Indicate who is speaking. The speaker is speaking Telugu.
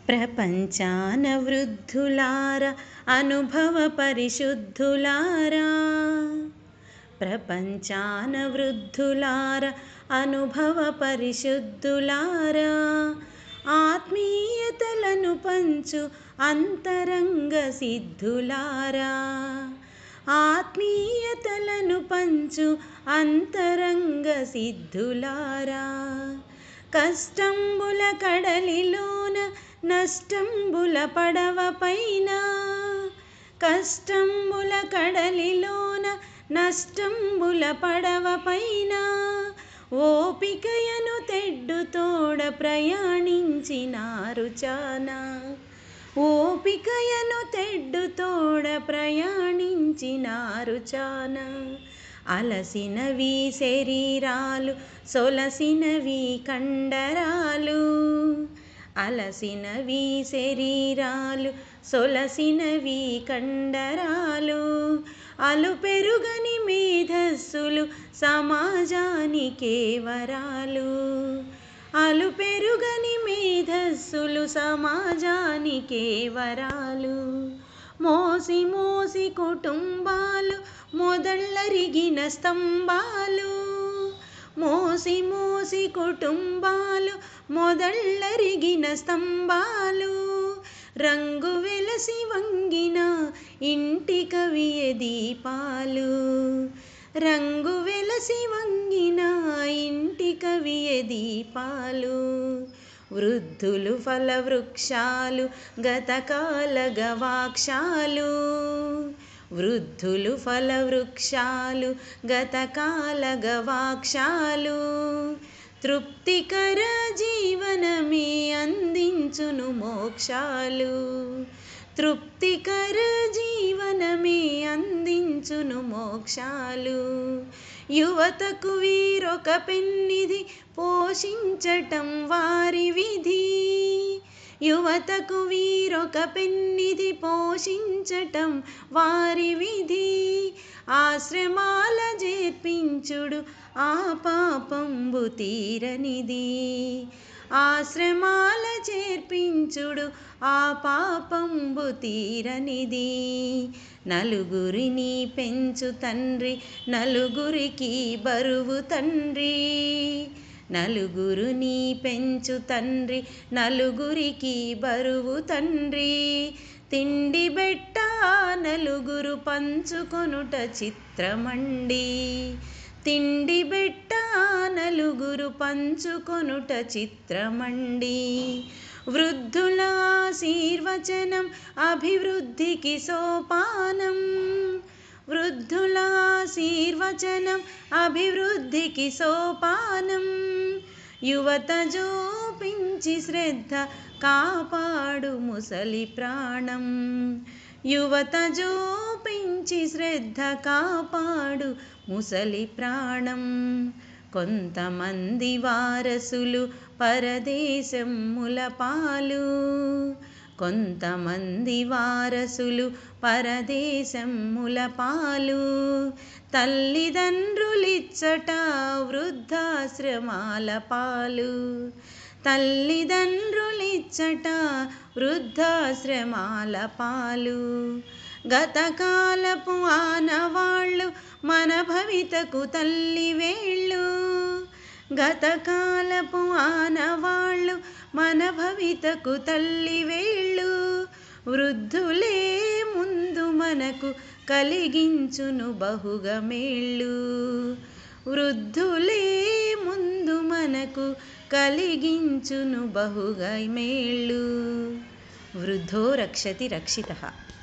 Speaker 1: ప్రపంచాన వృద్ధులార అనుభవ పరిశుద్ధులారా, ప్రపంచాన వృద్ధులార అనుభవ పరిశుద్ధులారా, ఆత్మీయతలను పంచు అంతరంగ సిద్ధులారా, ఆత్మీయతలను పంచు అంతరంగ సిద్ధులారా, కష్టంబుల కడలిలోన నష్టంబుల పడవ పైన, కష్టంబుల కడలిలోన నష్టంబుల పడవ పైన, ఓపికయను తెడ్డుతోడ ప్రయాణించినారు చానా, ఓపికయను తెడ్డుతోడ ప్రయాణించినారు చానా, అలసినవి శరీరాలు సొలసినవి కండరాలు, అలసినవి శరీరాలు సొలసినవి కండరాలు, అలుపెరుగని మేధస్సులు సమాజానికే వరాలు, అలుపెరుగని మేధస్సులు సమాజానికే వరాలు, మోసి మోసి కుటుంబాలు మొదళ్ళరిగిన స్తంభాలు, మోసి మోసి కుటుంబాలు మొదళ్ళరిగిన స్తంభాలు, రంగు వెలసి వంగిన ఇంటి కవియ దీపాలు, రంగు వెలసి వంగిన ఇంటి కవియ దీపాలు, వృద్ధులు ఫలవృక్షాలు గతకాల గవాక్షాలు, వృద్ధులు ఫలవృక్షాలు గతకాల గవాక్షాలు, తృప్తికర జీవనమే అందించును మోక్షాలు, తృప్తికర జీవనమే అందించును మోక్షాలు, యువతకు వీరొక పెన్నిధి పోషించటం వారి విధి, యువతకు వీరొక పెన్నిధి పోషించటం వారి విధి, ఆశ్రమాల చేర్పించుడు ఆ పాపంబు తీరనిది, ఆశ్రమాల చేర్పించుడు ఆ పాపంబు తీరనిది, నలుగురిని పెంచు తండ్రి నలుగురికి బరువు తండ్రి, నలుగురిని పెంచు తండ్రి నలుగురికి బరువు తండ్రి, తిండి బెట్ట నలుగురు పంచుకొనుట చిత్రమండి, తిండి బెట్ట నలుగురు పంచుకొనుట చిత్రమండి, వృద్ధుల ఆశీర్వచనం అభివృద్ధికి సోపానం, వృద్ధుల ఆశీర్వచనం అభివృద్ధికి సోపానం, యువత జోపించి శ్రద్ధ కాపాడు ముసలి ప్రాణం, యువత జోపించి శ్రద్ధ కాపాడు ముసలి ప్రాణం, కొంతమంది వారసులు పరదేశముల పాలు, కొంతమంది వారసులు పరదేశముల పాలు, తల్లిదండ్రులిచ్చట వృద్ధాశ్రమాల పాలు, తల్లిదండ్రులిచ్చట వృద్ధాశ్రమాల పాలు, గతకాలపు ఆనవాళ్ళు మన భవితకు తల్లి వేళ్ళు, గతకాలపు ఆనవాళ్ళు మన భవితకు తల్లి వేళ్ళు, వృద్ధులే ముందు మనకు కలిగించును బహుగా మేళ్ళు, వృద్ధులే ముందు మనకు కలిగించును బహుగా మేళ్ళు, వృద్ధో రక్షతి రక్షితః.